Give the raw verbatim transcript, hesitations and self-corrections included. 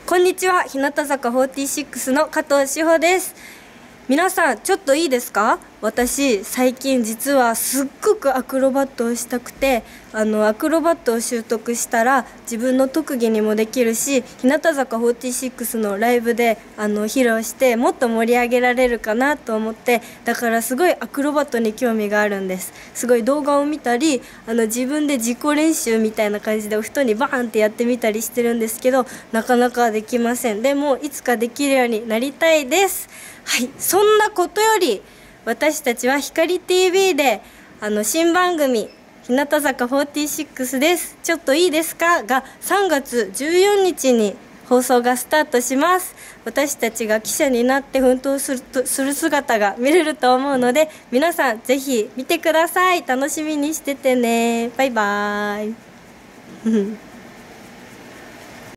こんにちは、日向坂フォーティーシックスの加藤志保です。皆さんちょっといいですか？私最近実はすっごくアクロバットをしたくて、あのアクロバットを習得したら自分の特技にもできるし、日向坂フォーティーシックスのライブであの披露してもっと盛り上げられるかなと思って、だからすごいアクロバットに興味があるんです。すごい動画を見たり、あの自分で自己練習みたいな感じでお布団にバーンってやってみたりしてるんですけど、なかなかできません。でもいつかできるようになりたいです。はい、そんなことより私たちは光 ティーブイ であの新番組日向坂フォーティーシックスです。ちょっといいですかがさんがつじゅうよっかに放送がスタートします。私たちが記者になって奮闘するとする姿が見れると思うので、皆さんぜひ見てください。楽しみにしててね。バイバーイ